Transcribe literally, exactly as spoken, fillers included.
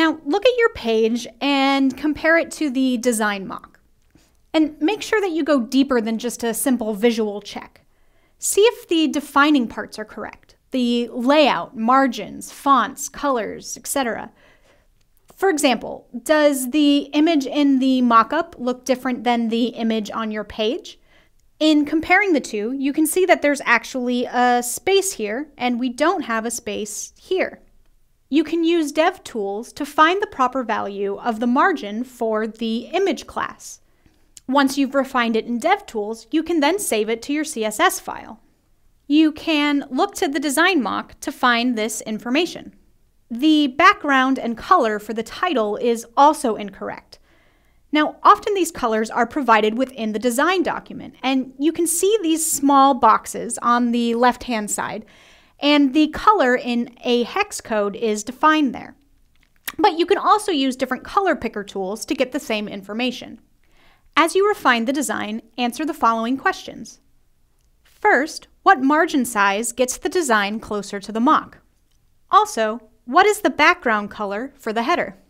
Now look at your page and compare it to the design mock. And make sure that you go deeper than just a simple visual check. See if the defining parts are correct, the layout, margins, fonts, colors, et cetera. For example, does the image in the mock-up look different than the image on your page? In comparing the two, you can see that there's actually a space here, and we don't have a space here. You can use DevTools to find the proper value of the margin for the image class. Once you've refined it in DevTools, you can then save it to your C S S file. You can look to the design mock to find this information. The background and color for the title is also incorrect. Now, often these colors are provided within the design document, and you can see these small boxes on the left-hand side, and the color in a hex code is defined there. But you can also use different color picker tools to get the same information. As you refine the design, answer the following questions. First, what margin size gets the design closer to the mock? Also, what is the background color for the header?